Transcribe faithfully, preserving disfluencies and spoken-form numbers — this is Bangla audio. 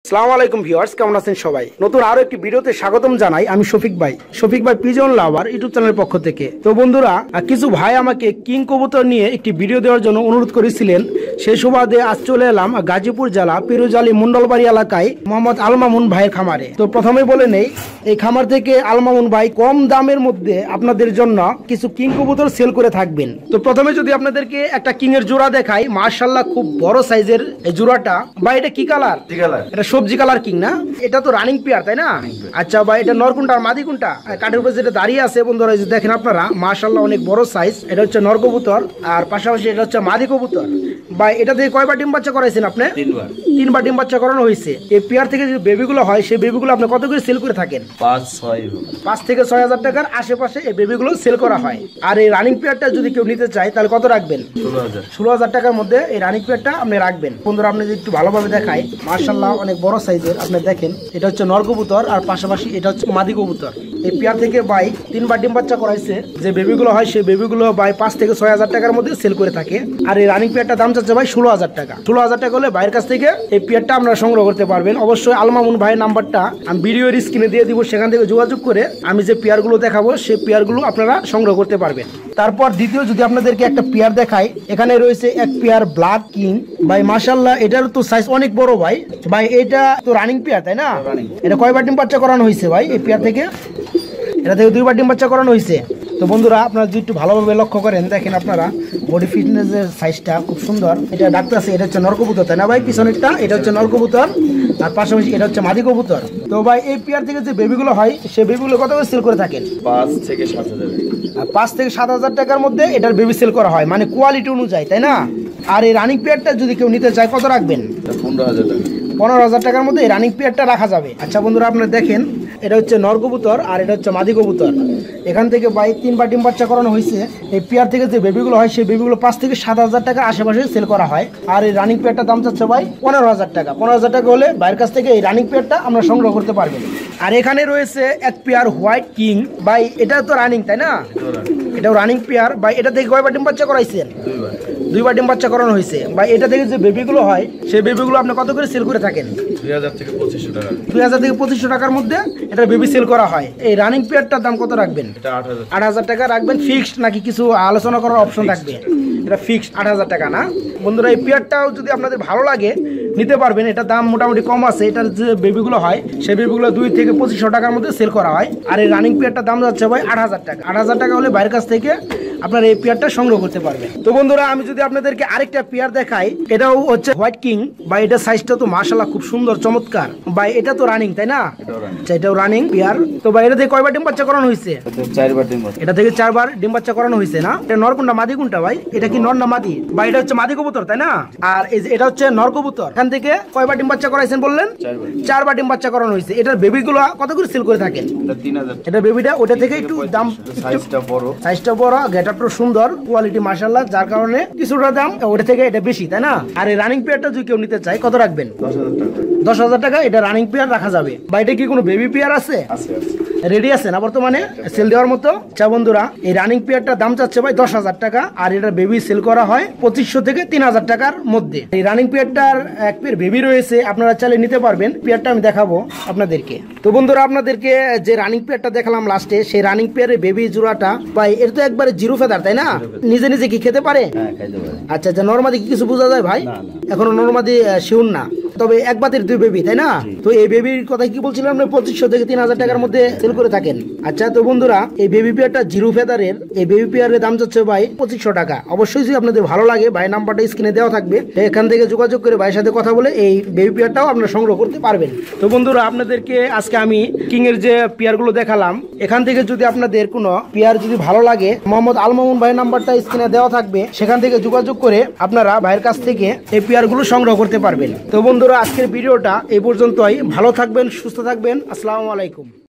আসসালামু আলাইকুম ভিউয়ার্স, কেমন আছেন সবাই? নতুন আরো একটি ভিডিওতে স্বাগতম জানাই। আমি শফিক ভাই, শফিক ভাই পিজন লাভার ইউটিউব চ্যানেলের পক্ষ থেকে। তো বন্ধুরা, কিছু ভাই আমাকে কিং কবুতর নিয়ে একটি ভিডিও দেওয়ার জন্য অনুরোধ করেছিলেন। সেই সুবাদে আজ চলে এলাম গাজীপুর জেলা পিরোজআলী মন্ডলবাড়ি এলাকায় মোহাম্মদ আল মামুন ভাইয়ের খামারে। তো প্রথমে বলে নেই, এই খামার থেকে আল মামুন ভাই কম দামের মধ্যে আপনাদের জন্য কিছু কিং কবুতর সেল করে থাকবেন। তো প্রথমে যদি আপনাদেরকে একটা কিং এর জোড়া দেখাই, মাশাআল্লাহ খুব বড় সাইজের এই জোড়াটা। ভাই এটা কি কালার? এটা সবজি কালার কিং না? এটা তো রানিং পেয়ার তাই না? আচ্ছা ভাই, এটা নর কোনটা আর মাদি কোনটা? কাঠের উপরে যেটা দাঁড়িয়ে আছে বন্ধুরা, এই যে দেখেন আপনারা, মাশাআল্লাহ অনেক বড় সাইজ। এটা হচ্ছে নর কবুতর আর পাশাপাশি এটা হচ্ছে মাদি কবুতর। ভাই এটা থেকে কয়বার ডিম বাচ্চা করাইছেন আপনি? তিনবার। তিনবার ডিম বাচ্চা করানো হয়েছে। এই পেয়ার থেকে যে বেবিগুলো হয়, সেই বেবিগুলো আপনি কত করে সেল করে থাকেন? পাঁচ ছয় পাঁচ থেকে ছয় হাজার টাকার আশেপাশে এই বেবিগুলো সেল করা হয়। আর এই রানিং পেয়ারটা যদি কেউ নিতে চায় তাহলে কত রাখবেন? ষোলো হাজার ষোলো হাজার টাকার মধ্যে এই রানিং পেয়ারটা আপনি রাখবেন। বন্ধুরা, আপনি যদি একটু ভালোভাবে দেখাই, মাশাআল্লাহ অনেক বড় সাইজের। আপনি দেখেন, এটা হচ্ছে নর কবুতর আর পাশাপাশি এটা হচ্ছে মাদি কবুতর। এই পেয়ার থেকে ভাই তিনবার ডিম বাচ্চা করাইছে। যে বেবিগুলো হয় সেই বেবিগুলো ভাই পাঁচ থেকে ছয় হাজার টাকার মধ্যে সেল করে থাকে। আর এই রানিং পেয়ারটা দাম চাচ্ছে ভাই ষোলো হাজার টাকা। ষোলো হাজার টাকা হলে ভাইয়ের কাছ থেকে এই পেয়ারটা আপনারা সংগ্রহ করতে পারবেন। অবশ্যই আল মামুন ভাইয়ের নাম্বারটা আমি ভিডিওর স্ক্রিনে দিয়ে দিব, সেখান থেকে যোগাযোগ করে আমি যে পেয়ারগুলো দেখাবো সেই পেয়ারগুলো আপনারা সংগ্রহ করতে পারবেন। তারপর দ্বিতীয় যদি আপনাদেরকে একটা পেয়ার দেখাই, এখানে রয়েছে এক পেয়ার ব্ল্যাক কিং। ভাই মাশাআল্লাহ এটার তো সাইজ অনেক বড় ভাই। ভাই এটা তো রানিং পেয়ার তাই না? এটা কয়বার ডিম বাচ্চা করানো হয়েছে ভাই এই পেয়ার থেকে? এটা থেকে দুইবার ডিম বাচ্চা করানো হয়েছে। তো বন্ধুরা, আপনারা যদি একটু ভালোভাবে লক্ষ্য করেন, দেখেন আপনারা বডি ফিটনেসের সাইজটা খুব সুন্দর। এটা ডাক্তার আছে, এটা হচ্ছে নর কবুতর তাই না ভাই? পিছনেরটা এটা হচ্ছে নর কবুতর আর পাশাপাশি এটা হচ্ছে মাদি কবুতর। তো ভাই এই পেয়ার থেকে যে বেবিগুলো হয় সেই বেবিগুলো কত করে সেল করে থাকেন? পাঁচ থেকে সাত হাজার পাঁচ থেকে সাত হাজার টাকার মধ্যে এটার বেবি সেল করা হয়, মানে কোয়ালিটি অনুযায়ী তাই না? আর এই রানিং পেয়ারটা যদি কেউ নিতে চায় কত রাখবেন? পনেরো হাজার টাকা পনেরো হাজার টাকার মধ্যে এই রানিং পেয়ারটা রাখা যাবে। আচ্ছা বন্ধুরা, আপনারা দেখেন, এটা হচ্ছে নর কবুতর আর এটা হচ্ছে মাদি কবুতর। এখান থেকে ভাই তিনবার ডিম বাচ্চা করানো হয়েছে। এই পেয়ার থেকে যে বেবিগুলো হয় সেই বেবিগুলো পাঁচ থেকে সাত হাজার টাকা আশেপাশে সেল করা হয়। আর এই রানিং পেয়ারটার দাম চাচ্ছে ভাই পনেরো হাজার টাকা। পনেরো হাজার টাকা হলে ভাইয়ের কাছ থেকে এই রানিং পেয়ারটা আমরা সংগ্রহ করতে পারবেন। আর এখানে রয়েছে এক পেয়ার হোয়াইট কিং। ভাই এটা তো রানিং তাই না? এটাও রানিং পেয়ার। ভাই এটা থেকে কয়বার ডিম বাচ্চা করাইছেন? দুইবার ডিম বাচ্চা করানো হয়েছে। ভাই এটা থেকে যে বেবিগুলো হয় সেই বেবিগুলো আপনি কত করে সেল করে থাকেন? দুই হাজার থেকে পঁচিশশো টাকা দুই হাজার থেকে পঁচিশশো টাকার মধ্যে এটা বেবি সেল করা হয়। এই রানিং পেয়ারটার দাম কত রাখবেন? আট হাজার টাকা রাখবেন। ফিক্সড নাকি কিছু আলোচনা করার অপশন থাকবে? এটা ফিক্সড আট হাজার টাকা না? বন্ধুরা, এই পেয়ারটাও যদি আপনাদের ভালো লাগে নিতে পারবেন। এটা দাম মোটামুটি কম আছে। এটার যে বেবিগুলো হয় সেই বেবিগুলো দুই থেকে পঁচিশশো টাকার মধ্যে সেল করা হয়। আর এই রানিং পেয়ারটার দাম যাচ্ছে ভাই আট হাজার টাকা। আট হাজার টাকা হলে বাইরের কাছ থেকে আপনার এই পেয়ারটা সংগ্রহ করতে পারবেন। তো বন্ধুরা, আমি যদি আপনাদেরকে আরেকটা পেয়ার দেখাই, এটাও হচ্ছে হোয়াইট কিং। বা এটা সাইজটা তো মাশাআল্লাহ খুব সুন্দর চমৎকার। ভাই এটা তো রানিং তাই না? এটাও রানিং পেয়ার। তো ভাই এটা থেকে কয়বার ডিম বাচ্চা করানো হয়েছে? চারবার ডিম বাচ্চা। এটা থেকে চারবার ডিম বাচ্চা করানো হয়েছে না? এটা নর কোনটা মাদি কোনটা ভাই? এটা কি নর না মাদি? ভাই এটা হচ্ছে মাদি কবুতর তাই না? আর এই যে এটা হচ্ছে নর কবুতর। এখান থেকে কয়বার ডিম বাচ্চা করাইছেন বললেন? চারবার। চারবার ডিম বাচ্চা করানো হয়েছে। এটার বেবিগুলো কত করে সেল করে থাকেন? তিন হাজার। এটা বেবিটা ওটা থেকে একটু দাম, সাইজটা বড়, সাইজটা বড়, গেটআপটা সুন্দর, কোয়ালিটি মাশাআল্লাহ, যার কারণে কিছুটা দাম ওটা থেকে এটা বেশি তাই না? আর এই রানিং পেয়ারটা যদি কেউ নিতে চায় কত রাখবেন? দশ হাজার টাকা দশ হাজার টাকা এটা রানিং পেয়ার রাখা যাবে। বা এটা কি কোনো বেবি পেয়ার আছে? রেডি আছে না বর্তমানে সেল দেওয়ার মতো? চা বন্ধুরা, এই রানিং পেয়ারটার দাম চাচ্ছে ভাই দশ হাজার টাকা। আর এটা বেবি সেল করা হয় পঁচিশশো থেকে তিন হাজার টাকার মধ্যে। এই রানিং পেয়ারটার এক পেয়ার বেবি রয়েছে, আপনারা চাইলে নিতে পারবেন। পেয়ারটা আমি দেখাবো আপনাদেরকে। তো বন্ধুরা, আপনাদেরকে যে রানিং পেয়ারটা দেখালাম লাস্টে, সেই রানিং পেয়ারের বেবি জোড়াটা ভাই এটা তো একবারে জিরো ফেদার তাই না? নিজে নিজে কি খেতে পারে? আচ্ছা আচ্ছা, নরমাদি কি কিছু বোঝা যায় ভাই? এখনো নরমাদি শিউর না, তবে এক বাতের দুই বেবি তাই না? তো এই বেবির কথা কি বলছিলাম, পঁচিশশো থেকে তিন হাজার টাকার মধ্যে সেল করে থাকেন। আচ্ছা তো বন্ধুরা, এই বেবি পেয়ারটা জিরো ফেদারের এই বেবি পেয়ারের দাম যাচ্ছে ভাই পঁচিশশো টাকা। অবশ্যই যদি আপনাদের ভালো লাগে, ভাই নাম্বারটা স্ক্রিনে দেওয়া থাকবে, এখান থেকে যোগাযোগ করে ভাইয়ের সাথে কথা বলে এই বেবি পেয়ারটাও আপনারা সংগ্রহ করতে পারবেন। তো বন্ধুরা, আপনাদেরকে আজকে আমি কিং এর যে পেয়ারগুলো দেখালাম, এখান থেকে যদি আপনাদের কোনো পেয়ার যদি ভালো লাগে, মোহাম্মদ আল মামুন ভাইয়ের নাম্বারটা স্ক্রিনে দেওয়া থাকবে, সেখান থেকে যোগাযোগ করে আপনারা ভাইয়ের কাছ থেকে এই পেয়ারগুলো সংগ্রহ করতে পারবেন। তো বন্ধুরা, আজকের ভিডিওটা এই পর্যন্তই। ভালো থাকবেন, সুস্থ থাকবেন। আসসালামু আলাইকুম।